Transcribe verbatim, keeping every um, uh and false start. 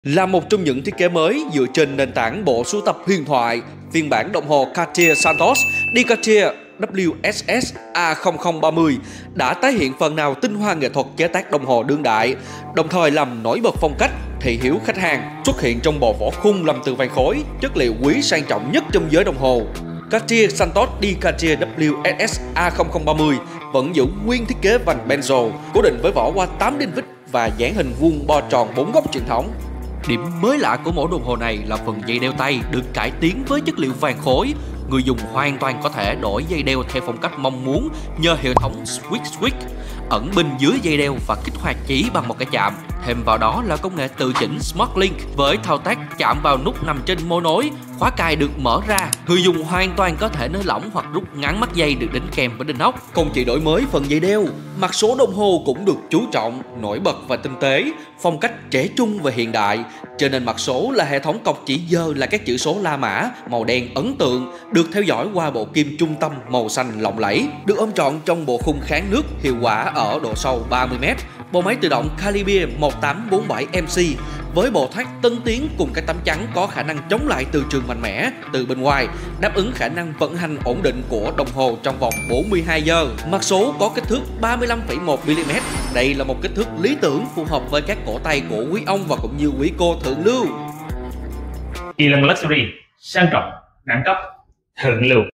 Là một trong những thiết kế mới dựa trên nền tảng bộ sưu tập huyền thoại, phiên bản đồng hồ Cartier Santos đi Cartier W S S A không không ba mươi đã tái hiện phần nào tinh hoa nghệ thuật chế tác đồng hồ đương đại, đồng thời làm nổi bật phong cách, thị hiếu khách hàng, xuất hiện trong bộ vỏ khung làm từ vàng khối, chất liệu quý sang trọng nhất trong giới đồng hồ. Cartier Santos đi Cartier W S S A không không ba mươi vẫn giữ nguyên thiết kế vành benzo, cố định với vỏ qua tám đinh vít và dáng hình vuông bo tròn bốn góc truyền thống. Điểm mới lạ của mẫu đồng hồ này là phần dây đeo tay được cải tiến với chất liệu vàng khối. Người dùng hoàn toàn có thể đổi dây đeo theo phong cách mong muốn nhờ hệ thống Switch Switch ẩn bên dưới dây đeo và kích hoạt chỉ bằng một cái chạm. Thêm vào đó là công nghệ tự chỉnh Smart Link với thao tác chạm vào nút nằm trên môi nối, khóa cài được mở ra. Người dùng hoàn toàn có thể nới lỏng hoặc rút ngắn mắt dây được đính kèm với đinh ốc. Không chỉ đổi mới phần dây đeo, mặt số đồng hồ cũng được chú trọng, nổi bật và tinh tế, phong cách trẻ trung và hiện đại. Trên nền mặt số là hệ thống cọc chỉ giờ là các chữ số La Mã màu đen ấn tượng, được theo dõi qua bộ kim trung tâm màu xanh lộng lẫy, được ôm trọn trong bộ khung kháng nước hiệu quả ở độ sâu ba mươi mét. Bộ máy tự động Calibre một tám bốn bảy M C với bộ thoát tân tiến cùng các tấm chắn có khả năng chống lại từ trường mạnh mẽ từ bên ngoài, đáp ứng khả năng vận hành ổn định của đồng hồ trong vòng bốn mươi hai giờ. Mặt số có kích thước ba mươi lăm phẩy một mi li mét. Đây là một kích thước lý tưởng phù hợp với các cổ tay của quý ông và cũng như quý cô thượng lưu. Kỳ là một luxury sang trọng, đẳng cấp, thượng lưu.